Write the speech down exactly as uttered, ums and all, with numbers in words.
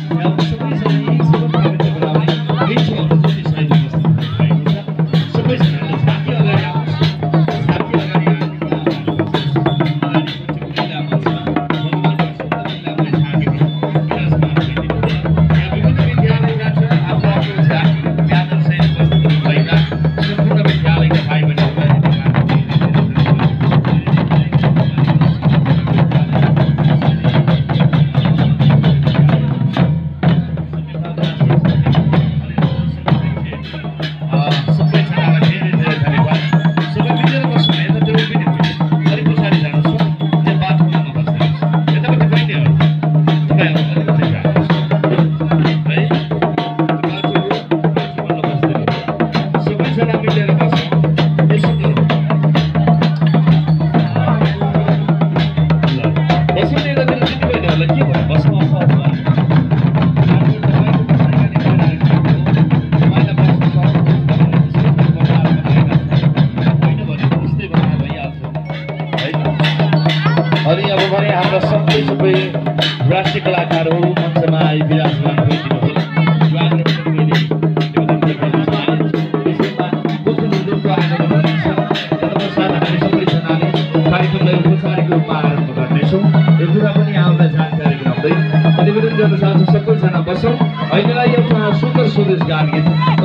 अनि अब भने हाम्रा सबै सबै राष्ट्रिय कलाकारहरू मञ्चमा आइ विराजमान भइदिनु कार्यक्रमलाई उपचारिक रूपमा आरम्भ गर्नेछौँ। यो कुरा पनि हामीलाई जानकारी गराउँदै निवेदन गर्न चाहन्छु सबैजना बसौँ। अहिलेलाई एउटा सुन्दर स्वदेश गान गीत